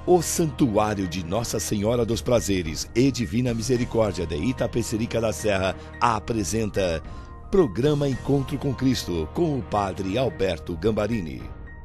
O Santuário de Nossa Senhora dos Prazeres e Divina Misericórdia de Itapecerica da Serra apresenta Programa Encontro com Cristo, com o Padre Alberto Gambarini.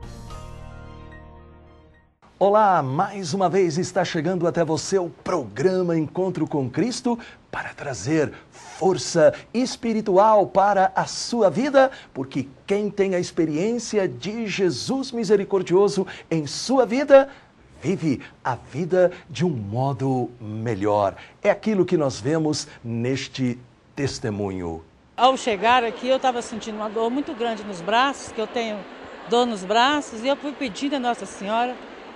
Olá, mais uma vez está chegando até você o Programa Encontro com Cristo para trazer força espiritual para a sua vida, porque quem tem a experiência de Jesus misericordioso em sua vida, vive a vida de um modo melhor. É aquilo que nós vemos neste testemunho. Ao chegar aqui, eu estava sentindo uma dor muito grande nos braços, que eu tenho dor nos braços, e eu fui pedindo a Nossa Senhora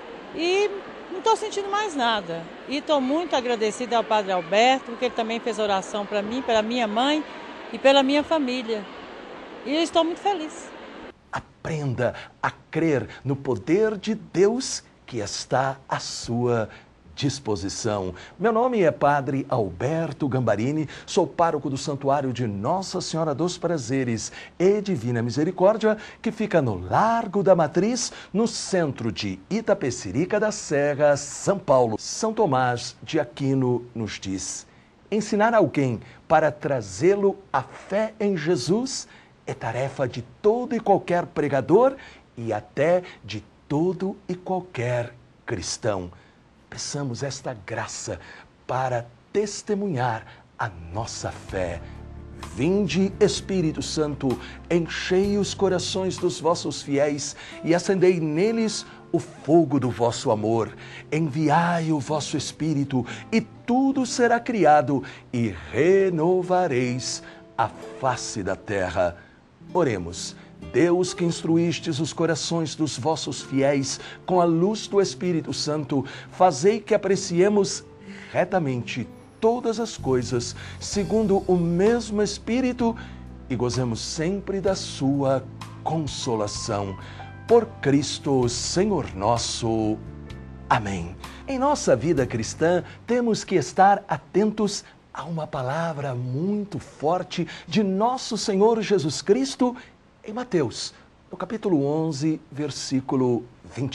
e não estou sentindo mais nada. E estou muito agradecida ao Padre Alberto, porque ele também fez oração para mim, pela minha mãe e pela minha família. E eu estou muito feliz. Aprenda a crer no poder de Deus que está à sua disposição. Meu nome é Padre Alberto Gambarini, sou pároco do Santuário de Nossa Senhora dos Prazeres e Divina Misericórdia, que fica no Largo da Matriz, no centro de Itapecerica da Serra, São Paulo. São Tomás de Aquino nos diz: ensinar alguém para trazê-lo à fé em Jesus é tarefa de todo e qualquer pregador e até de todo e qualquer cristão. Peçamos esta graça para testemunhar a nossa fé. Vinde, Espírito Santo, enchei os corações dos vossos fiéis e acendei neles o fogo do vosso amor. Enviai o vosso Espírito e tudo será criado e renovareis a face da terra. Oremos. Deus, que instruístes os corações dos vossos fiéis com a luz do Espírito Santo, fazei que apreciemos retamente todas as coisas, segundo o mesmo Espírito, e gozemos sempre da sua consolação. Por Cristo, Senhor nosso. Amém. Em nossa vida cristã, temos que estar atentos a uma palavra muito forte de nosso Senhor Jesus Cristo, em Mateus, no capítulo 11, versículo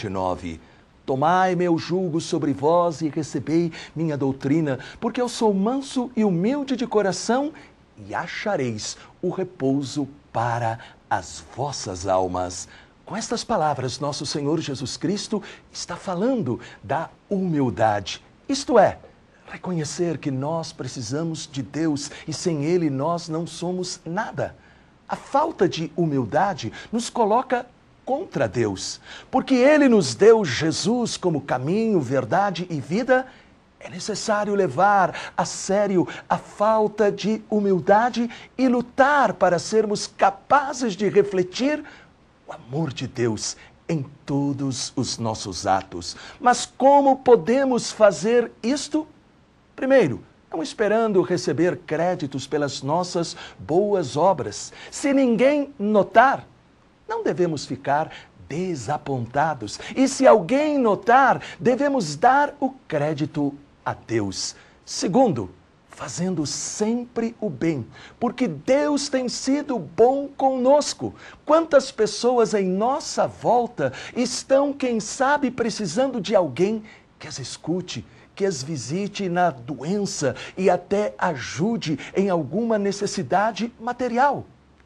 29. Tomai meu jugo sobre vós e recebei minha doutrina, porque eu sou manso e humilde de coração, e achareis o repouso para as vossas almas. Com estas palavras, nosso Senhor Jesus Cristo está falando da humildade, isto é, reconhecer que nós precisamos de Deus e sem Ele nós não somos nada. A falta de humildade nos coloca contra Deus. Porque Ele nos deu Jesus como caminho, verdade e vida, é necessário levar a sério a falta de humildade e lutar para sermos capazes de refletir o amor de Deus em todos os nossos atos. Mas como podemos fazer isto? Primeiro, não esperando receber créditos pelas nossas boas obras. Se ninguém notar, não devemos ficar desapontados. E se alguém notar, devemos dar o crédito a Deus. Segundo, fazendo sempre o bem, porque Deus tem sido bom conosco. Quantas pessoas em nossa volta estão, quem sabe, precisando de alguém que as escute, que as visite na doença e até ajude em alguma necessidade material.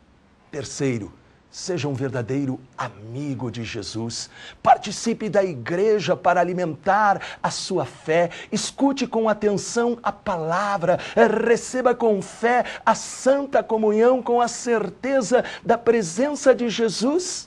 Terceiro, seja um verdadeiro amigo de Jesus. Participe da igreja para alimentar a sua fé. Escute com atenção a palavra. Receba com fé a santa comunhão com a certeza da presença de Jesus.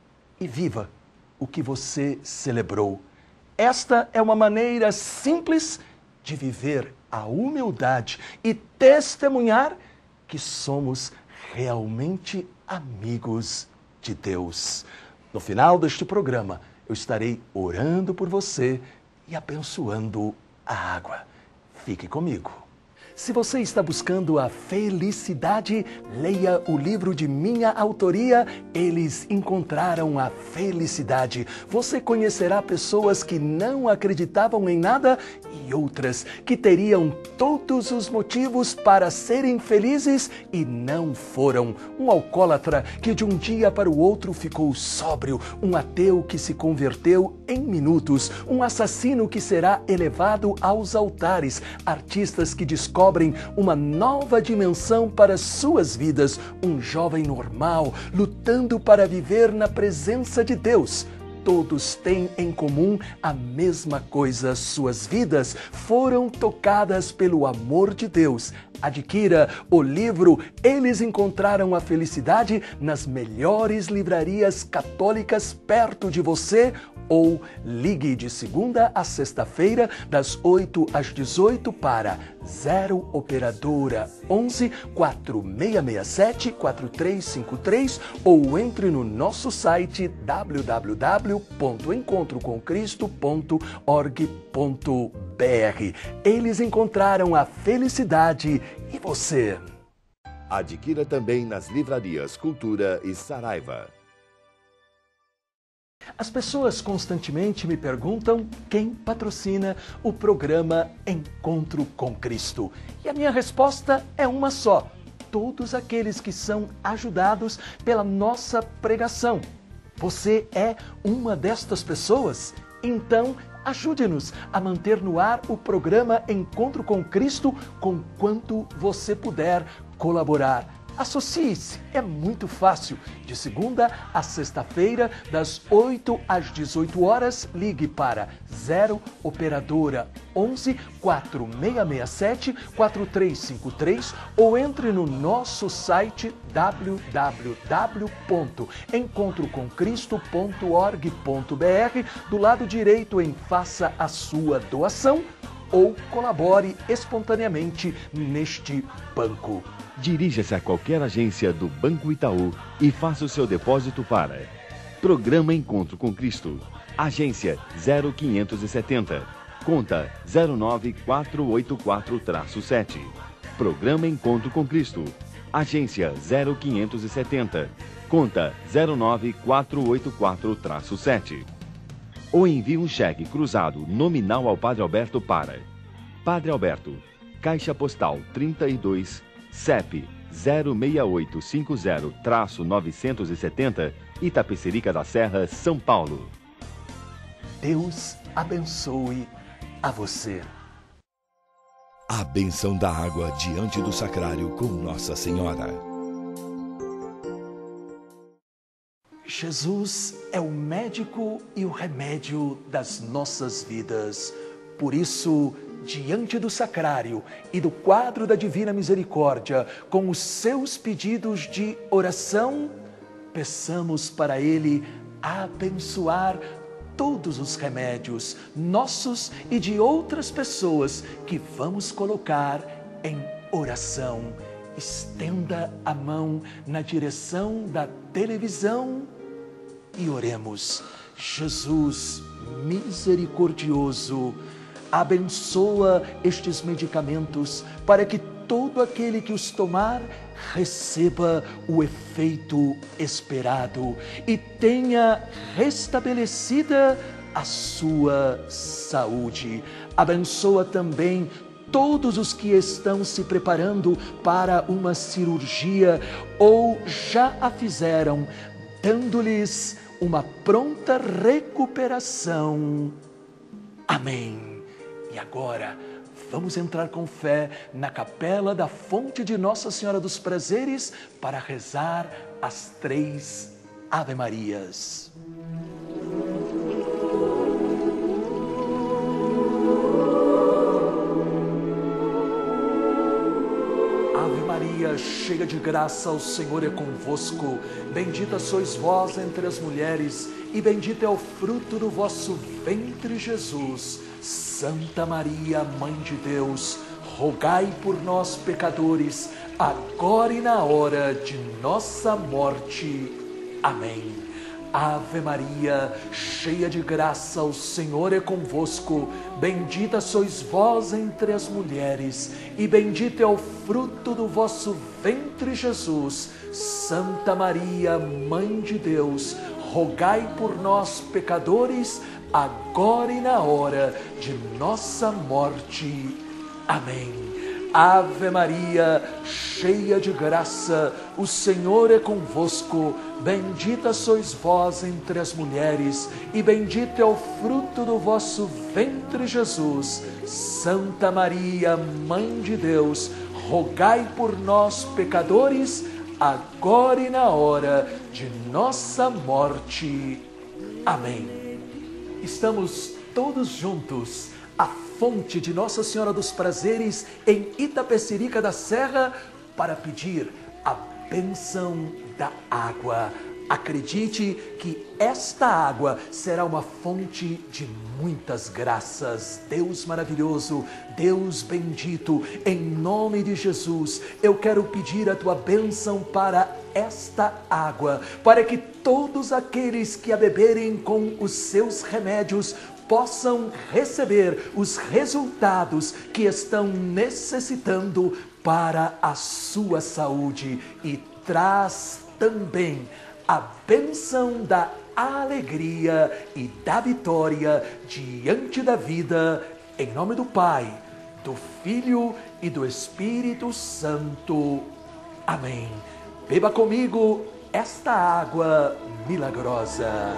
E viva o que você celebrou. Esta é uma maneira simples de viver a humildade e testemunhar que somos realmente amigos de Deus. No final deste programa, eu estarei orando por você e abençoando a água. Fique comigo. Se você está buscando a felicidade, leia o livro de minha autoria, Eles Encontraram a Felicidade. Você conhecerá pessoas que não acreditavam em nada e e outras que teriam todos os motivos para serem felizes e não foram. Um alcoólatra que de um dia para o outro ficou sóbrio, um ateu que se converteu em minutos, um assassino que será elevado aos altares, artistas que descobrem uma nova dimensão para suas vidas, um jovem normal lutando para viver na presença de Deus. Todos têm em comum a mesma coisa. Suas vidas foram tocadas pelo amor de Deus. Adquira o livro Eles Encontraram a Felicidade nas melhores livrarias católicas perto de você ou ligue de segunda a sexta-feira, das 8 às 18 para 0 Operadora 11 4667 4353 ou entre no nosso site www.encontrocomcristo.org.br. Eles encontraram a felicidade e você? Adquira também nas livrarias Cultura e Saraiva. As pessoas constantemente me perguntam quem patrocina o programa Encontro com Cristo. E a minha resposta é uma só: todos aqueles que são ajudados pela nossa pregação. Você é uma destas pessoas? Então, ajude-nos a manter no ar o programa Encontro com Cristo com quanto você puder colaborar. Associe-se, é muito fácil. De segunda a sexta-feira, das 8 às 18 horas, ligue para 0 Operadora 11 4667 4353 ou entre no nosso site www.encontrocomcristo.org.br. Do lado direito em Faça a sua doação ou colabore espontaneamente neste banco. Dirija-se a qualquer agência do Banco Itaú e faça o seu depósito para Programa Encontro com Cristo, agência 0570, conta 09484-7. Programa Encontro com Cristo, agência 0570, conta 09484-7. Ou envie um cheque cruzado nominal ao Padre Alberto para Padre Alberto, Caixa Postal 32, CEP 06850-970, Itapecerica da Serra, São Paulo. Deus abençoe a você. A bênção da água diante do sacrário com Nossa Senhora. Jesus é o médico e o remédio das nossas vidas. Por isso, diante do sacrário e do quadro da Divina Misericórdia, com os seus pedidos de oração, peçamos para Ele abençoar todos os remédios nossos e de outras pessoas que vamos colocar em oração. Estenda a mão na direção da televisão e oremos. Jesus misericordioso, abençoa estes medicamentos para que todo aquele que os tomar receba o efeito esperado e tenha restabelecida a sua saúde. Abençoa também todos os que estão se preparando para uma cirurgia ou já a fizeram, dando-lhes uma pronta recuperação. Amém. E agora, vamos entrar com fé na capela da fonte de Nossa Senhora dos Prazeres para rezar as 3 Ave-Marias. Ave Maria, cheia de graça, o Senhor é convosco. Bendita sois vós entre as mulheres, e bendito é o fruto do vosso ventre, Jesus. Santa Maria, Mãe de Deus, rogai por nós, pecadores, agora e na hora de nossa morte. Amém. Ave Maria, cheia de graça, o Senhor é convosco. Bendita sois vós entre as mulheres, e bendito é o fruto do vosso ventre, Jesus. Santa Maria, Mãe de Deus, rogai por nós, pecadores, agora e na hora de nossa morte. Amém. Ave Maria, cheia de graça, o Senhor é convosco. Bendita sois vós entre as mulheres, e bendito é o fruto do vosso ventre, Jesus. Santa Maria, Mãe de Deus, rogai por nós, pecadores, agora e na hora de nossa morte. Amém. Estamos todos juntos à fonte de Nossa Senhora dos Prazeres em Itapecerica da Serra para pedir a bênção da água. Acredite que esta água será uma fonte de muitas graças. Deus maravilhoso, Deus bendito, em nome de Jesus, eu quero pedir a tua bênção para esta água, para que todos aqueles que a beberem com os seus remédios possam receber os resultados que estão necessitando para a sua saúde, e traz também a bênção da alegria e da vitória diante da vida, em nome do Pai, do Filho e do Espírito Santo. Amém. Beba comigo esta água milagrosa.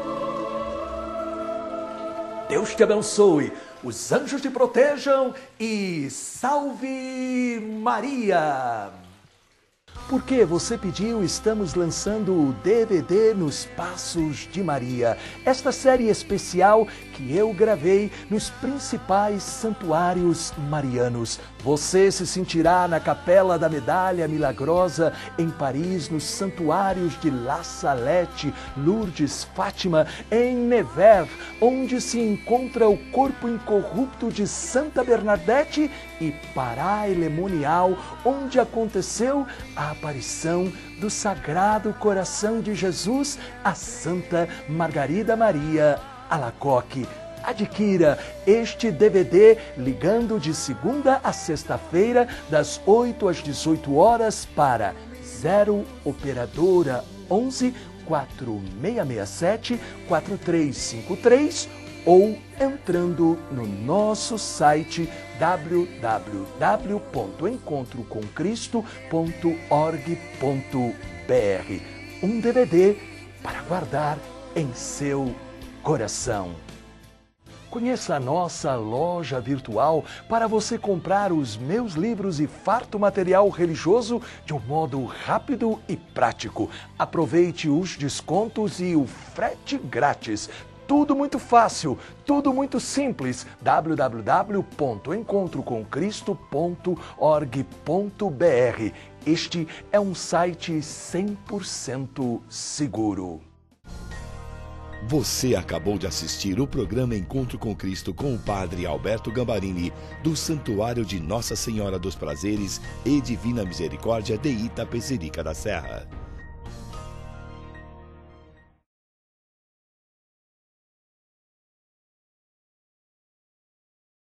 Deus te abençoe, os anjos te protejam e salve Maria! Porque você pediu, estamos lançando o DVD Nos Passos de Maria. Esta série especial que eu gravei nos principais santuários marianos. Você se sentirá na Capela da Medalha Milagrosa em Paris, nos santuários de La Salette, Lourdes, Fátima, em Nevers, onde se encontra o corpo incorrupto de Santa Bernadette, e Pará-e-Lemonial, onde aconteceu a aparição do Sagrado Coração de Jesus a Santa Margarida Maria Alacoque. Adquira este DVD ligando de segunda a sexta-feira, das 8 às 18 horas para 0 Operadora 11 4667 4353 ou entrando no nosso site www.encontrocomcristo.org.br. Um DVD para guardar em seu coração. Conheça a nossa loja virtual para você comprar os meus livros e farto material religioso de um modo rápido e prático. Aproveite os descontos e o frete grátis. Tudo muito fácil, tudo muito simples. www.encontrocomcristo.org.br. Este é um site 100% seguro. Você acabou de assistir o programa Encontro com Cristo com o Padre Alberto Gambarini, do Santuário de Nossa Senhora dos Prazeres e Divina Misericórdia de Itapecerica da Serra.